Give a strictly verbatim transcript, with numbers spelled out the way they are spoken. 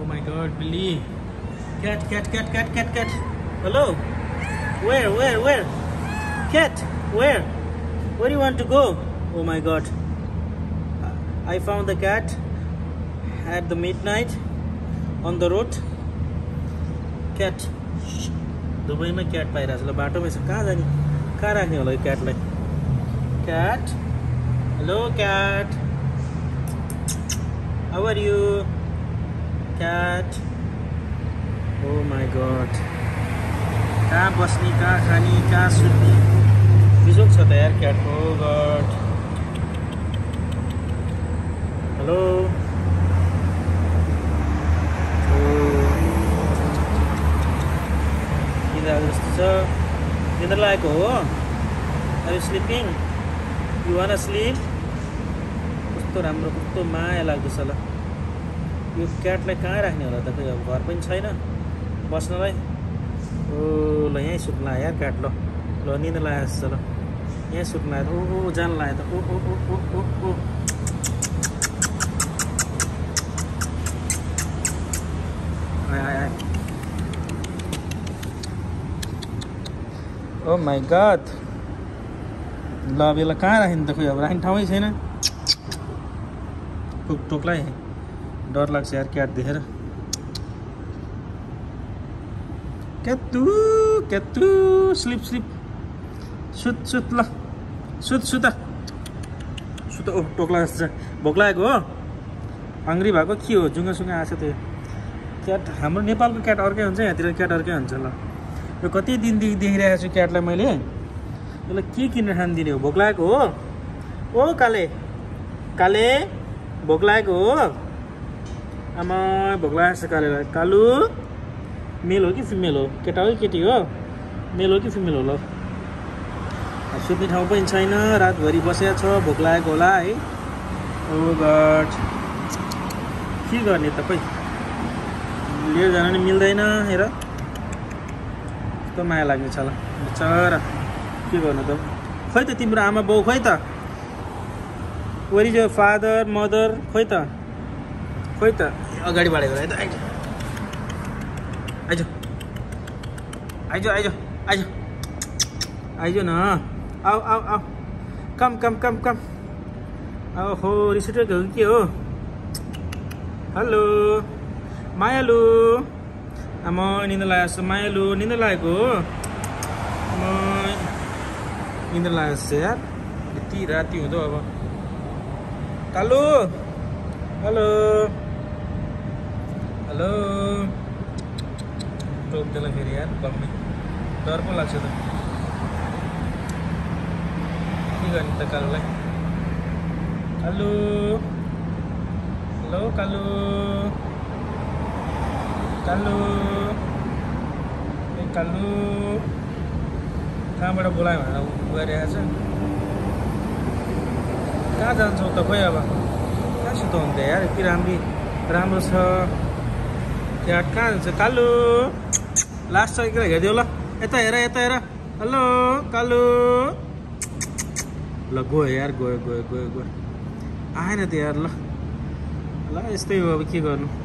Oh my god, Billy. Cat, cat, cat, cat, cat, cat. Hello? Where, where, where? Cat, where? Where do you want to go? Oh my god. I found the cat at the midnight on the road. Cat. दुबईमा cat पाइरहेको छ ल बाटोमा छ कहाँ जाने कहाँ राख्ने होला यो क्याटलाई cat hello cat how are you cat oh my god कहाँ बस्ने कहाँ खाने कहाँ सुत्ने बिजोक छ त यार क्याट ओ गॉड हेलो निद्रा लागेको हो are you sleeping you want sleep कस्तो राम्रो कस्तो माया लाग्दैछ ल यो क्याटलाई कहाँ राख्ने होला त खोइ अब घर पनि छैन बस्नलाई ओ ल यहीँ सुत्न लाग्यो यार क्याट ल ल निद्रा लागेको छ ल यहीँ सुत्न लाग्यो ओ ओ जान लाग्यो त ओ ओ ओ ओ ओ ओ आय आय आय ओ माय गॉड ल अब यसलाई कहाँ राख्ने त खोइ अब राख्ने ठाउँै छैन टोक्लाई डर लाग्छ यार क्याट देखेर क्याटु क्याटु स्लिप स्लिप सुत सुत ल सुत सुत सुत ओ टोक्ला जस्तो भोक लागेको हो हङ्ग्री भएको के हो जुङ्गासुङ्गा आएको छ त्यो क्याट हाम्रो नेपालको क्याट अर्कै हुन्छ यहाँतिर क्याट अर्कै हुन्छ ल यो कति दिनदेखि देखिरहेको छु क्याटलाई मैले यसलाई के किनेर खान दिने हो भोक लागेको हो ओ काले काले भोक लागेको हो आमा भोक लागेको छ कालेलाई कालु मेल हो कि फिमेल हो केटा हो कि केटी हो मेल हो कि फिमेल हो ल सुत्ने ठाउँ पनि छैन रातभरि बसेको छ भोक लागेको होला है ओ गड के गर्ने त खोइ लिएर जान नि मिल्दैन हेर कस्तो माया लाग्ने छ ल बिचरा के गर्नु त खोइ त तिम्रो आमा बाउ खोइ त where is your father mother खोइ त खोइ त अगाडि बढेको है त आइज आइज आइज आइज आइज न आऊ आऊ आऊ कम कम कम कम ओहो रिस उठेको हो के हो हेलो मायालु आमा निन्द्रा लागेको छ मायालु निन्द्रा लागेको हो आमा निन्द्रा लागेको छ यार यति राति हुँदो अब कालु हेलो हेलो टोक्दैन फेरि यार बम्मी डर पो लाग्छ त के गर्ने त कालुलाई कालु हेलो कालु कालु ए कालु कहाँबाट बोलायो भनेर गइरहेको छ कहाँ जान्छौ त खोइ अब कहाँ सुताउनु त यार यति राम्री राम्रो छ क्याट कहाँ जान्छ कालु लास्ट छ एकरा हेरिदेऊ ल यता हेर यता हेर हेलो कालु ल गयो यार गयो गयो गयो गयो आएन त यार ल ल यस्तै हो अब के गर्नु